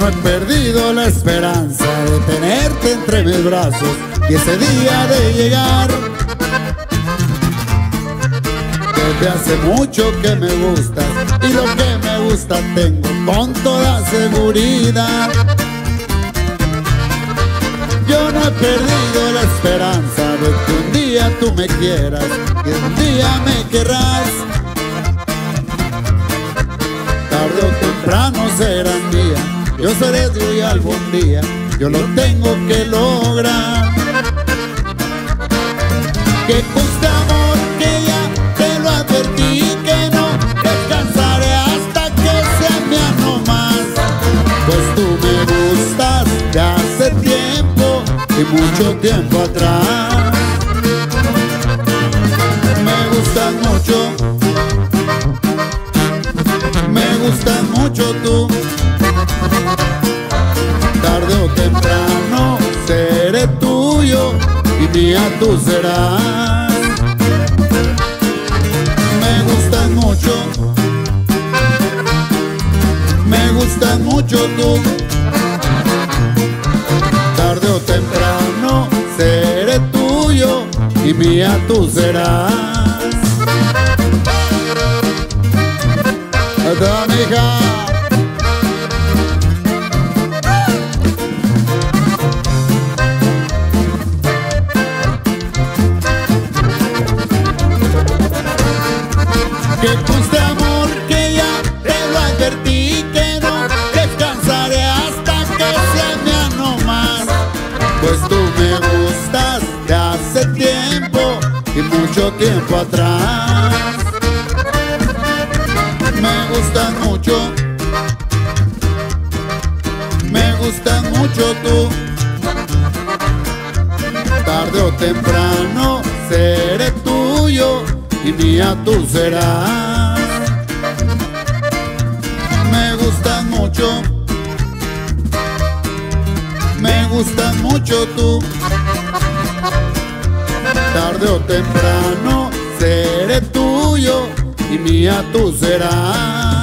no he perdido la esperanza de tenerte entre mis brazos y ese día de llegar. Desde hace mucho que me gustas y lo que me gusta tengo con toda seguridad. Yo no he perdido la esperanza de que un día tú me quieras, que un día me querrás. Tarde o temprano serás mía, yo seré tuya algún día, yo lo tengo que lograr. Que conste, amor, que ya te lo advertí, que no descansaré hasta que sea mía no más. Pues tú me gustas de hace tiempo y mucho tiempo atrás. Me gustas mucho, me gustas mucho tú. Tarde o temprano seré tuyo y mía tú serás. Me gustas mucho, me gustas mucho tú. Tarde o temprano seré tuyo y mía tú serás. Adiós, mija. Que conste, amor, que ya te lo advertí, que no descansaré hasta que sea mía no más. Pues tú me gustas de hace tiempo y mucho tiempo atrás. Me gustas mucho, me gustas mucho tú. Tarde o temprano seré tuyo y mía tú serás. Me gustas mucho, me gustas mucho tú. Tarde o temprano seré tuyo y mía tú serás.